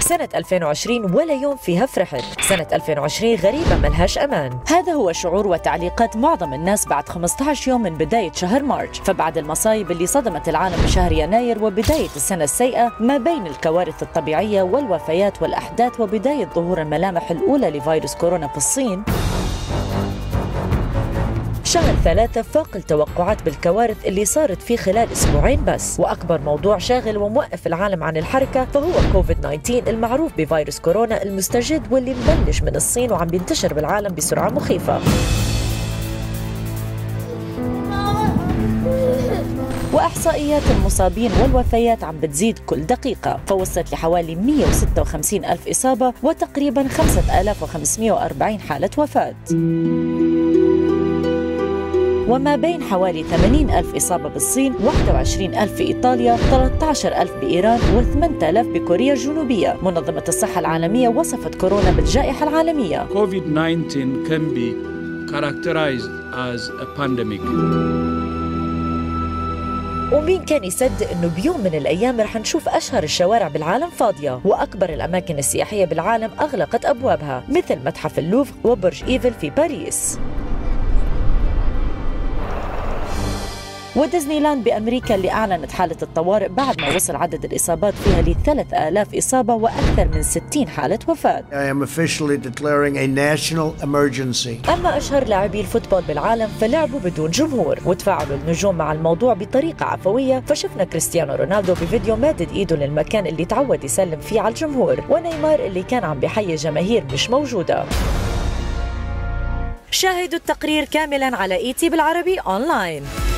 سنة 2020 ولا يوم فيها فرحت. سنة 2020 غريبة ملهاش أمان. هذا هو شعور وتعليقات معظم الناس بعد 15 يوم من بداية شهر مارس. فبعد المصايب اللي صدمت العالم بشهر يناير وبداية السنة السيئة ما بين الكوارث الطبيعية والوفيات والأحداث وبداية ظهور الملامح الأولى لفيروس كورونا في الصين، شهر 3 فاق التوقعات بالكوارث اللي صارت فيه خلال أسبوعين بس. وأكبر موضوع شاغل وموقف العالم عن الحركة فهو كوفيد-19 المعروف بفيروس كورونا المستجد واللي مبلش من الصين وعم بينتشر بالعالم بسرعة مخيفة. وإحصائيات المصابين والوفيات عم بتزيد كل دقيقة، فوصلت لحوالي 156 ألف إصابة وتقريباً 5540 حالة وفاة، وما بين حوالي 80 ألف إصابة بالصين، 21 ألف في إيطاليا، 13 ألف بإيران و8 ألف بكوريا الجنوبية. منظمة الصحة العالمية وصفت كورونا بالجائحة العالمية. COVID-19 can be characterized as a pandemic. ومين كان يصدق إنه بيوم من الأيام رح نشوف أشهر الشوارع بالعالم فاضية، وأكبر الأماكن السياحية بالعالم أغلقت أبوابها مثل متحف اللوفر وبرج إيفل في باريس، وديزني لاند بأمريكا اللي أعلنت حالة الطوارئ بعد ما وصل عدد الإصابات فيها ل 3000 إصابة وأكثر من 60 حالة وفاة. I am officially declaring a national emergency. أما أشهر لاعبي الفوتبول بالعالم فلعبوا بدون جمهور، وتفاعلوا النجوم مع الموضوع بطريقة عفوية، فشفنا كريستيانو رونالدو بفيديو مادد إيده للمكان اللي تعود يسلم فيه على الجمهور، ونيمار اللي كان عم بيحيي جماهير مش موجودة. شاهدوا التقرير كاملا على ET بالعربي أونلاين.